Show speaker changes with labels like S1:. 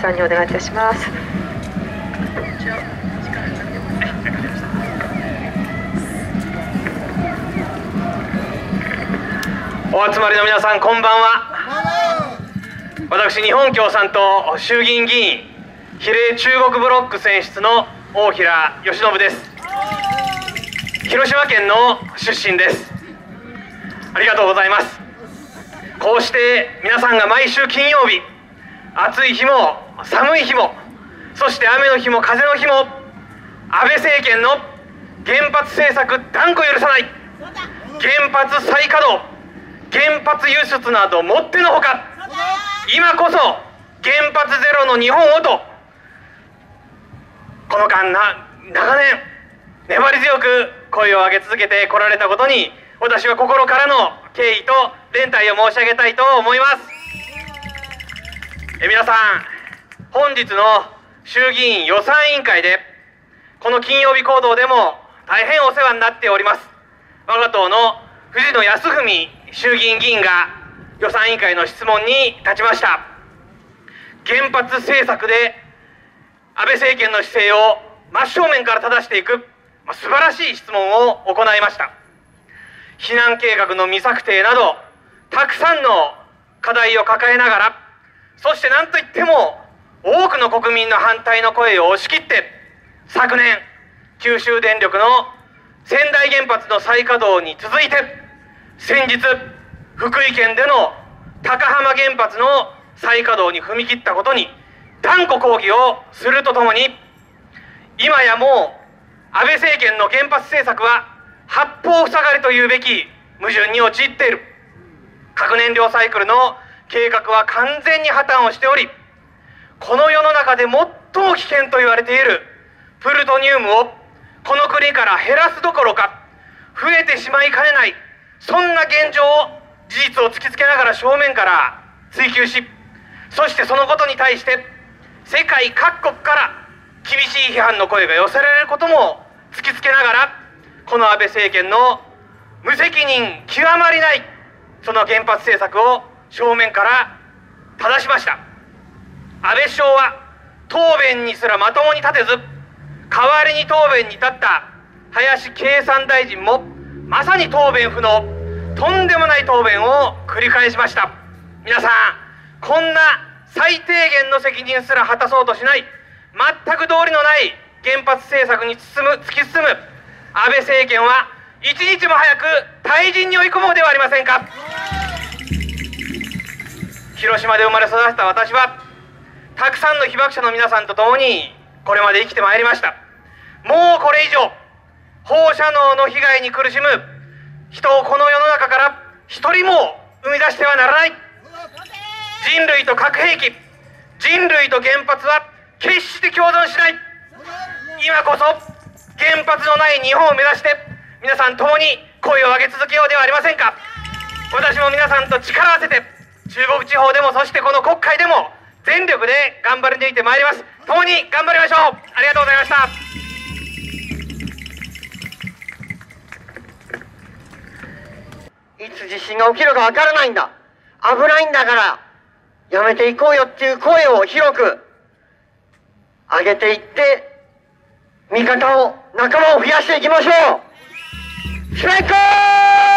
S1: 管理をお願いいたします。
S2: お集まりの皆さん、こんばんは。私、日本共産党衆議院議員比例中国ブロック選出の大平義信です。広島県の出身です。ありがとうございます。こうして皆さんが毎週金曜日、暑い日も寒い日も、そして雨の日も風の日も、安倍政権の原発政策断固許さない、原発再稼働、原発輸出などもってのほか、今こそ原発ゼロの日本をと、この間長年粘り強く声を上げ続けてこられたことに、私は心からの敬意と連帯を申し上げたいと思います。皆さん、本日の衆議院予算委員会でこの金曜日行動でも大変お世話になっております我が党の藤野康文衆議院議員が予算委員会の質問に立ちました。原発政策で安倍政権の姿勢を真正面から正していく、素晴らしい質問を行いました。避難計画の未策定などたくさんの課題を抱えながら、そして何といっても多くの国民の反対の声を押し切って、昨年九州電力の川内原発の再稼働に続いて、先日福井県での高浜原発の再稼働に踏み切ったことに断固抗議をするとともに、今やもう安倍政権の原発政策は八方塞がりというべき矛盾に陥っている。核燃料サイクルの計画は完全に破綻をしており、この世の中で最も危険と言われているプルトニウムをこの国から減らすどころか増えてしまいかねない、そんな現状を、事実を突きつけながら正面から追及し、そしてそのことに対して世界各国から厳しい批判の声が寄せられることも突きつけながら、この安倍政権の無責任極まりないその原発政策を正面から正しました。安倍首相は答弁にすらまともに立てず、代わりに答弁に立った林経産大臣もまさに答弁不能、とんでもない答弁を繰り返しました。皆さん、こんな最低限の責任すら果たそうとしない、全く道理のない原発政策に突き進む安倍政権は一日も早く退陣に追い込もうではありませんか。広島で生まれ育った私は、たくさんの被爆者の皆さんと共にこれまで生きてまいりました。もうこれ以上放射能の被害に苦しむ人をこの世の中から一人も生み出してはならない。人類と核兵器、人類と原発は決して共存しない。今こそ原発のない日本を目指して皆さん共に声を上げ続けようではありませんか。私も皆さんと力を合わせて、中国地方でもそしてこの国会でも全力で頑張り抜いてまいります。共に頑張りましょう。ありがとうございました。
S3: いつ地震が起きるかわからないんだ、危ないんだからやめていこうよっていう声を広く上げていって、味方を仲間を増やしていきましょう。ストライクー！